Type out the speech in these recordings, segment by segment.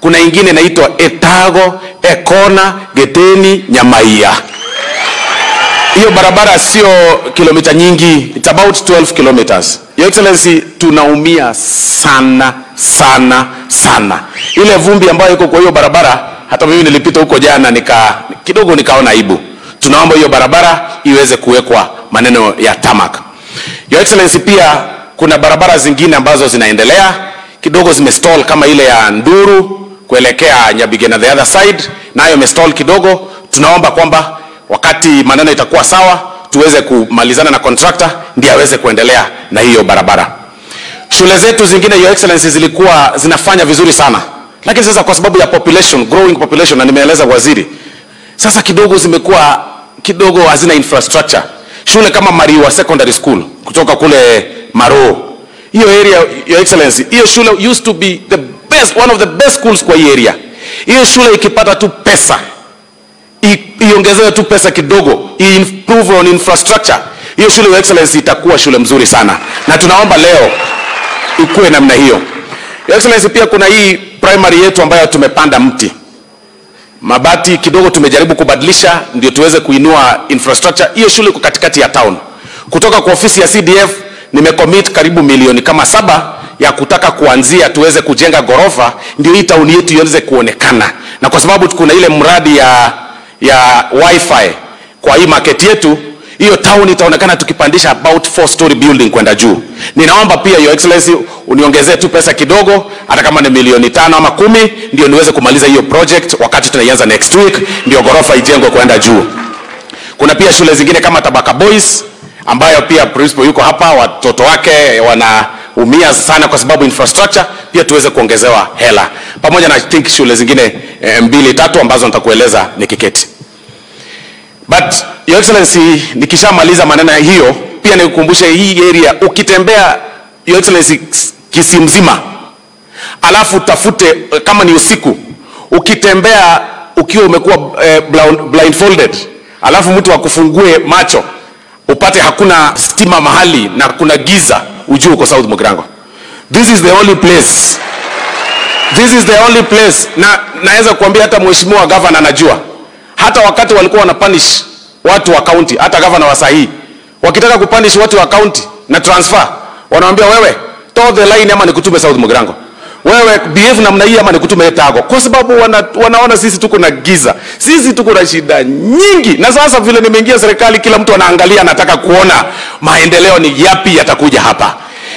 kuna ingine inaitwa Etago, Ekona, Geteni, Nyamaia. Hiyo barabara sio kilomita nyingi, it's about 12 kilometers. Your Excellency, tunaumia sana sana sana. Ile vumbi ambayo iko kwa hiyo barabara, hata mimi nilipita huko jana kidogo nikaona aibu. Tunaomba hiyo barabara iweze kuwekwa maneno ya tarmac. Your Excellency, pia kuna barabara zingine ambazo zinaendelea kidogo zimestall, kama ile ya Nduru kuelekea Nyabigena the other side, nayo imestall kidogo. Tunaomba kwamba wakati maneno itakuwa sawa tuweze kumalizana na contractor ndiye aweze kuendelea na hiyo barabara. Shule zetu zingine, Your Excellency, zilikuwa zinafanya vizuri sana, lakini sasa kwa sababu ya population, growing population, na nimeeleza waziri, sasa kidogo zimekuwa kidogo hazina infrastructure. Shule kama Mariwa Secondary School kutoka kule Maro, hiyo area, Your Excellency, hiyo shule used to be the best, one of the best schools kwa hii area. Hiyo shule ikipata tu pesa, iongezewe tu pesa kidogo, improve on infrastructure, hiyo shule, Your Excellency, itakuwa shule mzuri sana, na tunaomba leo ikuwe namna hiyo. Your Excellency, pia kuna hii primary yetu ambayo tumepanda mti. Mabati kidogo tumejaribu kubadilisha ndio tuweze kuinua infrastructure. Hiyo shule iko katikati ya town. Kutoka kwa ofisi ya CDF nimecommit karibu milioni kama 7 ya kutaka kuanzia tuweze kujenga gorofa ndio hii town yetu iweze kuonekana. Na kwa sababu kuna ile mradi ya wifi kwa hii market yetu, hiyo town itaonekana tukipandisha about 4-story building kwenda juu. Ninaomba pia, Your Excellency, uniongezee tu pesa kidogo, hata kama ni milioni 5 ama 10, ndio niweze kumaliza hiyo project wakati tunaianza next week, ndio gorofa ijengwe kwenda juu. Kuna pia shule zingine kama Tabaka Boys ambayo pia principal yuko hapa, watoto wake wanaumia sana kwa sababu infrastructure, pia tuweze kuongezewa hela. Pamoja na I think shule zingine 2-3 ambazo nitakueleza nikiketi. But Your Excellency, nikishamaliza maneno hiyo, pia nikukumbushe hii area ukitembea, Your Excellency, Kisii mzima, alafu tafute kama ni usiku, ukitembea ukiwa umekuwa blindfolded, alafu mtu akufungue macho, upate hakuna stima mahali na kuna giza, ujue uko South Mugirango. This is the only place. This is the only place. Na naweza kuambia hata mheshimiwa governor anajua. Hata wakati walikuwa wanapunish watu wa county, hata governor wa sahi, wakitaka kupunish watu wa county na transfer, wanawaambia wewe toe the line ama nikutume South Mugirango. Wewe behave namna hii ama nikutume Etago. Kwa sababu wanaona sisi tuko na giza. Sisi tuko na shida nyingi. Na sasa vile nimeingia serikali, kila mtu anaangalia, anataka kuona maendeleo ni yapi yatakuja hapa.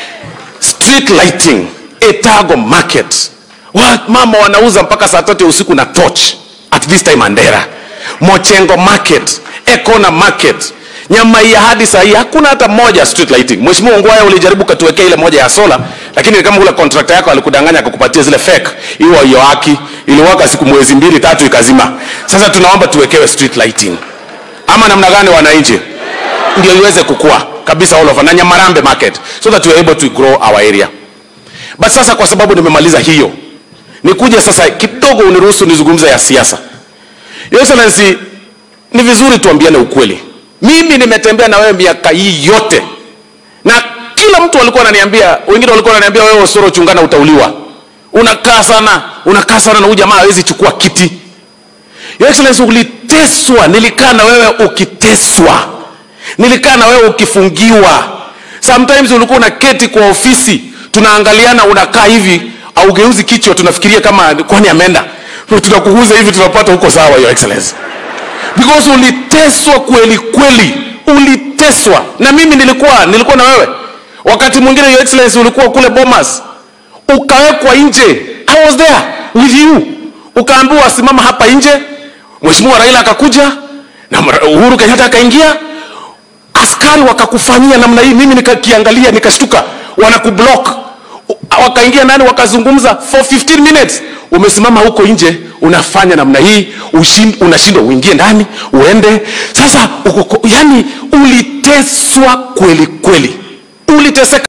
Street lighting, Etago market. Mama wanauza mpaka saa 3 usiku na torch at this time Andera. Mochengo market, Ekona market, Nyamaia hadi saa hii hakuna hata moja street lighting. Mheshimiwa Ngwaya, ulijaribu katuwekea ile moja ya sola, lakini kama ule contractor yako alikudanganya akakupatia zile fake, hiyo haki iliwaka siku mwezi 2-3 ikazima. Sasa tunaomba tuwekewe street lighting. Ama namna gani wananchi? Ndio iweze kukua kabisa all over na Nyamarambe market, so that we are able to grow our area. But sasa kwa sababu nimemaliza hiyo, nikuje sasa kidogo uniruhusu nizungumze ya siasa. Your Excellency, ni vizuri tuambiane ukweli. Mimi nimetembea na wewe miaka hii yote, na kila mtu alikuwa ananiambia, wengine walikuwa wananiambia wewe Osoro chungana utauliwa. Unakaa sana na huyu jamaa hawezi chukua kiti. Your Excellency, uliteswa, nilikaa na wewe ukiteswa. Nilikaa na wewe ukifungiwa. Sometimes ulikuwa unaketi kwa ofisi, tunaangaliana unakaa hivi, au geuzi kichwa tunafikiria kama kwani ameenda. Tunakuguza hivi tunapata huko sawa, Your Excellency. Because uliteswa kweli kweli, uliteswa. Na mimi nilikuwa na wewe. Wakati mwingine, Your Excellency, ulikuwa kule Bomas, ukawekwa nje. I was there with you. Ukaambiwa simama hapa nje. Mheshimiwa Raila akakuja na Uhuru Kenyatta akaingia. Askari wakakufanyia namna hii, mimi nikakiangalia nikashtuka, wanakublock. Wakaingia nani wakazungumza for 15 minutes. Umesimama huko nje unafanya namna hii, unashindwa uingie ndani uende. Sasa yani uliteswa kweli kweli, uliteseka.